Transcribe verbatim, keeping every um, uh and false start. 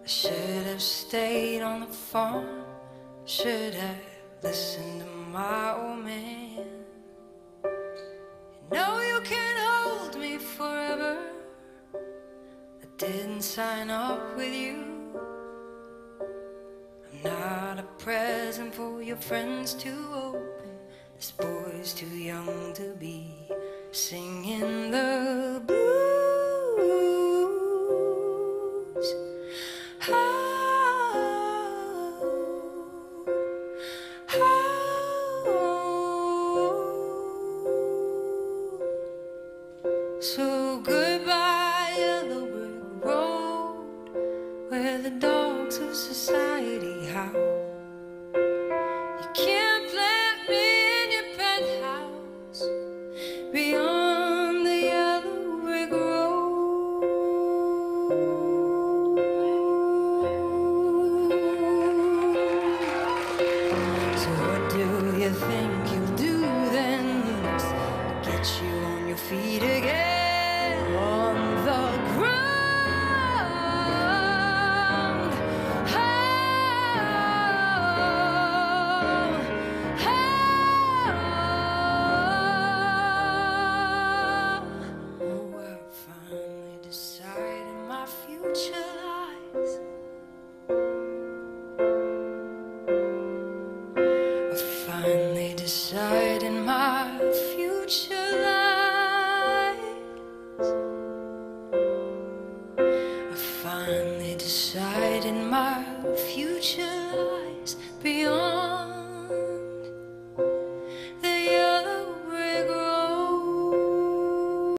should have stayed on the farm, should have listened to my old man. You know you can't hold me forever, I didn't sign up with you. I'm not a present for your friends to open. This boy's too young to be singing the blues. Oh, oh. So goodbye, yellow brick road, where the dogs of society howl. You can't plant me in your penthouse beyond the yellow brick road. So what do you think you'll do then? Get you on your feet again on the ground. Oh, oh, oh, I finally decided my future lies. I finally decided my future lies. I finally decided my future lies beyond